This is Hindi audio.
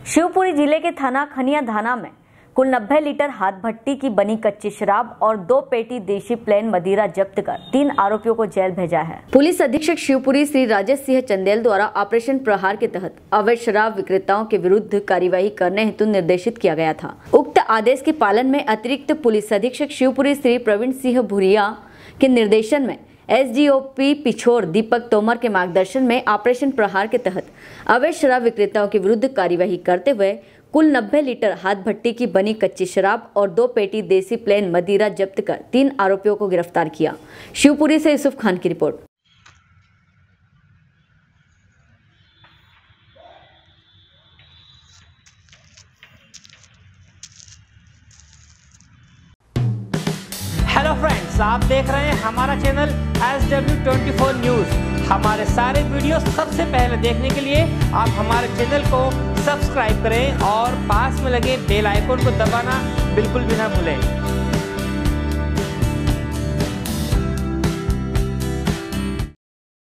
शिवपुरी जिले के थाना खनिया धाना में कुल 90 लीटर हाथ भट्टी की बनी कच्ची शराब और 2 पेटी देशी प्लेन मदिरा जब्त कर 3 आरोपियों को जेल भेजा है। पुलिस अधीक्षक शिवपुरी श्री राजेश सिंह चंदेल द्वारा ऑपरेशन प्रहार के तहत अवैध शराब विक्रेताओं के विरुद्ध कार्यवाही करने हेतु निर्देशित किया गया था। उक्त आदेश के पालन में अतिरिक्त पुलिस अधीक्षक शिवपुरी श्री प्रवीण सिंह भूरिया के निर्देशन में एसडीओपी पिछोर दीपक तोमर के मार्गदर्शन में ऑपरेशन प्रहार के तहत अवैध शराब विक्रेताओं के विरुद्ध कार्यवाही करते हुए कुल 90 लीटर हाथ भट्टी की बनी कच्ची शराब और 2 पेटी देसी प्लेन मदिरा जब्त कर 3 आरोपियों को गिरफ्तार किया। शिवपुरी से यूसुफ खान की रिपोर्ट। हेलो फ्रेंड्स, आप देख रहे हैं हमारा चैनल SW24 न्यूज़। हमारे सारे वीडियो सबसे पहले देखने के लिए आप हमारे चैनल को सब्सक्राइब करें और पास में लगे बेल आइकन को दबाना बिल्कुल भी ना भूलें।